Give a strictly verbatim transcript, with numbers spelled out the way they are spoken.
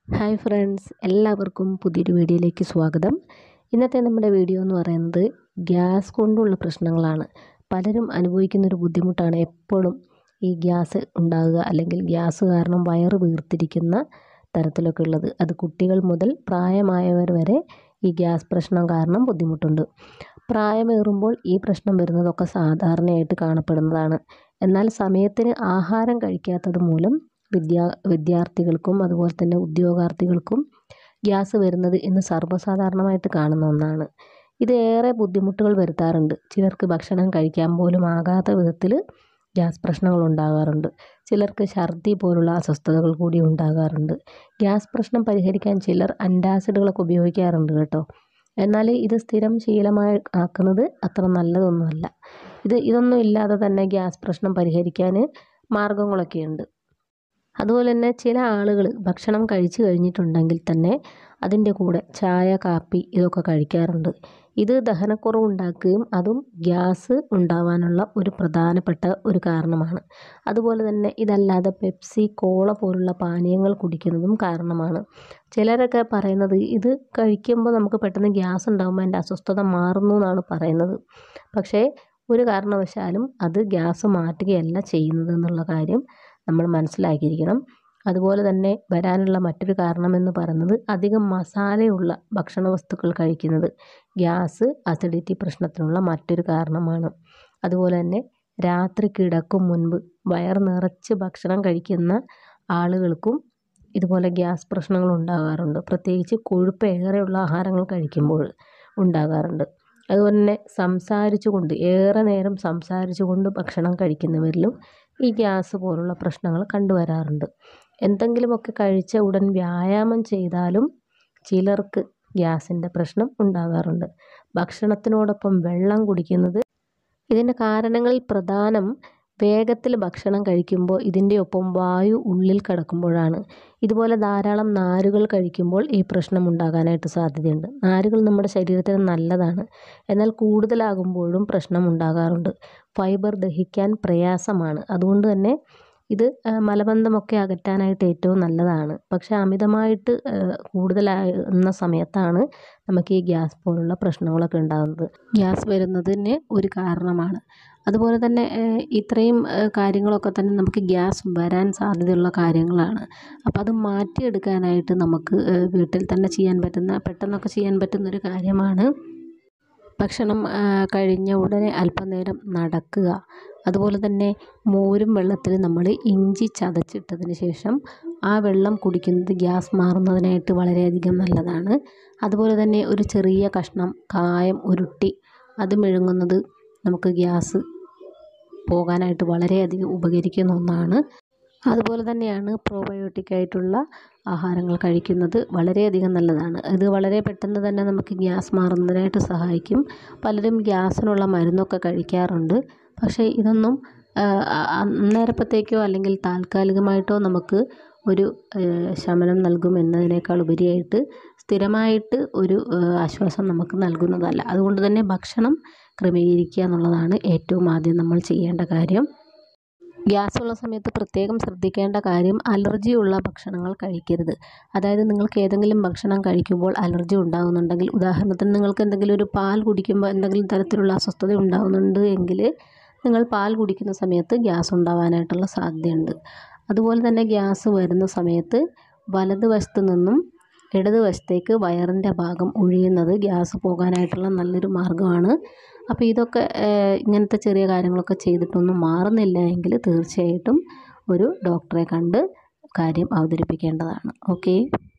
Hi friends, എല്ലാവർക്കും പുതിയൊരു വീഡിയോയിലേക്ക് സ്വാഗതം. ഇന്നത്തെ നമ്മുടെ വീഡിയോ എന്ന് പറയുന്നത് ഗ്യാസ് കൊണ്ടുള്ള പ്രശ്നങ്ങളാണ്. പലരും അനുഭവിക്കുന്നൊരു ബുദ്ധിമുട്ടാണ് എപ്പോഴും ഈ ഗ്യാസ് ഉണ്ടാകുക, അല്ലെങ്കിൽ ഗ്യാസ് കാരണം വയറ് വീർത്തിരിക്കുന്ന തരത്തിലൊക്കെ ഉള്ളത്. അത് കുട്ടികൾ മുതൽ പ്രായമായവർ വരെ ഈ ഗ്യാസ് പ്രശ്നം കാരണം ബുദ്ധിമുട്ടുണ്ട്. പ്രായമേറുമ്പോൾ ഈ പ്രശ്നം വരുന്നതൊക്കെ സാധാരണയായിട്ട് കാണപ്പെടുന്നതാണ്. എന്നാൽ സമയത്തിന് ആഹാരം കഴിക്കാത്തത് മൂലം വിദ്യാ വിദ്യാർത്ഥികൾക്കും അതുപോലെ തന്നെ ഉദ്യോഗാർത്ഥികൾക്കും ഗ്യാസ് വരുന്നത് ഇന്ന് സർവ്വസാധാരണമായിട്ട് കാണുന്ന ഒന്നാണ്. ഇത് ഏറെ ബുദ്ധിമുട്ടുകൾ വരുത്താറുണ്ട്. ചിലർക്ക് ഭക്ഷണം കഴിക്കാൻ പോലും ആകാത്ത വിധത്തിൽ ഗ്യാസ് പ്രശ്നങ്ങൾ ഉണ്ടാകാറുണ്ട്. ചിലർക്ക് ഛർദി പോലുള്ള അസ്വസ്ഥതകൾ കൂടി ഉണ്ടാകാറുണ്ട്. ഗ്യാസ് പ്രശ്നം പരിഹരിക്കാൻ ചിലർ ആൻറ്റാസിഡുകളൊക്കെ ഉപയോഗിക്കാറുണ്ട് കേട്ടോ. എന്നാൽ ഇത് സ്ഥിരം ശീലമായി ആക്കുന്നത് അത്ര നല്ലതൊന്നുമല്ല. ഇത് ഇതൊന്നും ഇല്ലാതെ തന്നെ ഗ്യാസ് പ്രശ്നം പരിഹരിക്കാൻ മാർഗങ്ങളൊക്കെയുണ്ട്. അതുപോലെ തന്നെ ചില ആളുകൾ ഭക്ഷണം കഴിച്ചു കഴിഞ്ഞിട്ടുണ്ടെങ്കിൽ തന്നെ അതിൻ്റെ കൂടെ ചായ, കാപ്പി ഇതൊക്കെ കഴിക്കാറുണ്ട്. ഇത് ദഹനക്കുറവ് ഉണ്ടാക്കുകയും അതും ഗ്യാസ് ഉണ്ടാവാനുള്ള ഒരു പ്രധാനപ്പെട്ട ഒരു കാരണമാണ്. അതുപോലെ തന്നെ ഇതല്ലാതെ പെപ്സി, കോള പോലുള്ള പാനീയങ്ങൾ കുടിക്കുന്നതും കാരണമാണ്. ചിലരൊക്കെ പറയുന്നത് ഇത് കഴിക്കുമ്പോൾ നമുക്ക് പെട്ടെന്ന് ഗ്യാസ് ഉണ്ടാകുമ്പോൾ അതിൻ്റെ അസ്വസ്ഥത മാറുന്നു എന്നാണ് പറയുന്നത്. പക്ഷേ ഒരു കാരണവശാലും അത് ഗ്യാസ് മാറ്റുകയല്ല ചെയ്യുന്നത് എന്നുള്ള കാര്യം നമ്മൾ മനസ്സിലാക്കിയിരിക്കണം. അതുപോലെ തന്നെ വരാനുള്ള മറ്റൊരു കാരണമെന്ന് പറയുന്നത് അധികം മസാലയുള്ള ഭക്ഷണ വസ്തുക്കൾ കഴിക്കുന്നത് ഗ്യാസ്, അസിഡിറ്റി പ്രശ്നത്തിനുള്ള മറ്റൊരു കാരണമാണ്. അതുപോലെ തന്നെ രാത്രി കിടക്കും മുൻപ് വയർ നിറച്ച് ഭക്ഷണം കഴിക്കുന്ന ആളുകൾക്കും ഇതുപോലെ ഗ്യാസ് പ്രശ്നങ്ങൾ ഉണ്ടാകാറുണ്ട്. പ്രത്യേകിച്ച് കൊഴുപ്പ് ഏറെയുള്ള ആഹാരങ്ങൾ കഴിക്കുമ്പോൾ ഉണ്ടാകാറുണ്ട്. അതുപോലെ തന്നെ സംസാരിച്ചു കൊണ്ട് ഏറെ നേരം സംസാരിച്ചു കൊണ്ട് ഭക്ഷണം കഴിക്കുന്നവരിലും ഈ ഗ്യാസ് പോലുള്ള പ്രശ്നങ്ങൾ കണ്ടുവരാറുണ്ട്. എന്തെങ്കിലുമൊക്കെ കഴിച്ച ഉടൻ വ്യായാമം ചെയ്താലും ചിലർക്ക് ഗ്യാസിൻ്റെ പ്രശ്നം ഉണ്ടാകാറുണ്ട്. ഭക്ഷണത്തിനോടൊപ്പം വെള്ളം കുടിക്കുന്നത് ഇതിൻ്റെ കാരണങ്ങളിൽ പ്രധാനം വേഗത്തിൽ ഭക്ഷണം കഴിക്കുമ്പോൾ ഇതിൻ്റെ ഒപ്പം വായു ഉള്ളിൽ കിടക്കുമ്പോഴാണ്. ഇതുപോലെ ധാരാളം നാരുകൾ കഴിക്കുമ്പോൾ ഈ പ്രശ്നം ഉണ്ടാകാനായിട്ട് സാധ്യതയുണ്ട്. നാരുകൾ നമ്മുടെ ശരീരത്തിന് നല്ലതാണ്, എന്നാൽ കൂടുതലാകുമ്പോഴും പ്രശ്നം ഉണ്ടാകാറുണ്ട്. ഫൈബർ ദഹിക്കാൻ പ്രയാസമാണ്. അതുകൊണ്ട് തന്നെ ഇത് മലബന്ധമൊക്കെ അകറ്റാനായിട്ട് ഏറ്റവും നല്ലതാണ്. പക്ഷേ അമിതമായിട്ട് കൂടുതലാകുന്ന സമയത്താണ് നമുക്ക് ഈ ഗ്യാസ് പോലുള്ള പ്രശ്നങ്ങളൊക്കെ ഉണ്ടാകുന്നത്. ഗ്യാസ് വരുന്നതിന് ഒരു കാരണമാണ്. അതുപോലെ തന്നെ ഇത്രയും കാര്യങ്ങളൊക്കെ തന്നെ നമുക്ക് ഗ്യാസ് വരാൻ സാധ്യതയുള്ള കാര്യങ്ങളാണ്. അപ്പോൾ അത് മാറ്റിയെടുക്കാനായിട്ട് നമുക്ക് വീട്ടിൽ തന്നെ ചെയ്യാൻ പറ്റുന്ന പെട്ടെന്നൊക്കെ ചെയ്യാൻ പറ്റുന്നൊരു കാര്യമാണ് ഭക്ഷണം കഴിഞ്ഞ ഉടനെ അല്പനേരം നടക്കുക. അതുപോലെ തന്നെ മോരും വെള്ളത്തിൽ നമ്മൾ ഇഞ്ചി ചതച്ചിട്ടതിന് ശേഷം ആ വെള്ളം കുടിക്കുന്നത് ഗ്യാസ് മാറുന്നതിനായിട്ട് വളരെയധികം നല്ലതാണ്. അതുപോലെ തന്നെ ഒരു ചെറിയ കഷ്ണം കായം ഉരുട്ടി അത് മെഴുകുന്നത് നമുക്ക് ഗ്യാസ് പോകാനായിട്ട് വളരെയധികം ഉപകരിക്കുന്ന ഒന്നാണ്. അതുപോലെ തന്നെയാണ് പ്രോബയോട്ടിക് ആയിട്ടുള്ള ആഹാരങ്ങൾ കഴിക്കുന്നത് വളരെയധികം നല്ലതാണ്. ഇത് വളരെ പെട്ടെന്ന് തന്നെ നമുക്ക് ഗ്യാസ് മാറുന്നതിനായിട്ട് സഹായിക്കും. പലരും ഗ്യാസിനുള്ള മരുന്നൊക്കെ കഴിക്കാറുണ്ട്. പക്ഷേ ഇതൊന്നും അന്നേരപ്പത്തേക്കോ അല്ലെങ്കിൽ താൽക്കാലികമായിട്ടോ നമുക്ക് ഒരു ശമനം നൽകും എന്നതിനേക്കാൾ ഉപരിയായിട്ട് സ്ഥിരമായിട്ട് ഒരു ആശ്വാസം നമുക്ക് നൽകുന്നതല്ല. അതുകൊണ്ട് തന്നെ ഭക്ഷണം ക്രമീകരിക്കുക എന്നുള്ളതാണ് ഏറ്റവും ആദ്യം നമ്മൾ ചെയ്യേണ്ട കാര്യം. ഗ്യാസ് ഉള്ള സമയത്ത് പ്രത്യേകം ശ്രദ്ധിക്കേണ്ട കാര്യം അലർജിയുള്ള ഭക്ഷണങ്ങൾ കഴിക്കരുത്. അതായത് നിങ്ങൾക്ക് ഏതെങ്കിലും ഭക്ഷണം കഴിക്കുമ്പോൾ അലർജി ഉണ്ടാകുന്നുണ്ടെങ്കിൽ, ഉദാഹരണത്തിന് നിങ്ങൾക്ക് എന്തെങ്കിലും ഒരു പാൽ കുടിക്കുമ്പോൾ എന്തെങ്കിലും തരത്തിലുള്ള അസ്വസ്ഥത ഉണ്ടാകുന്നുണ്ട് എങ്കിൽ നിങ്ങൾ പാൽ കുടിക്കുന്ന സമയത്ത് ഗ്യാസ് ഉണ്ടാകാനായിട്ടുള്ള സാധ്യതയുണ്ട്. അതുപോലെ തന്നെ ഗ്യാസ് വരുന്ന സമയത്ത് വലതുവശത്ത് നിന്നും ഇടതുവശത്തേക്ക് വയറിൻ്റെ ഭാഗം ഒഴിയുന്നത് ഗ്യാസ് പോകാനായിട്ടുള്ള നല്ലൊരു മാർഗ്ഗമാണ്. അപ്പോൾ ഇതൊക്കെ ഇങ്ങനത്തെ ചെറിയ കാര്യങ്ങളൊക്കെ ചെയ്തിട്ടൊന്നും മാറുന്നില്ല എങ്കിൽ തീർച്ചയായിട്ടും ഒരു ഡോക്ടറെ കണ്ട് കാര്യം അവതരിപ്പിക്കേണ്ടതാണ്. ഓക്കെ.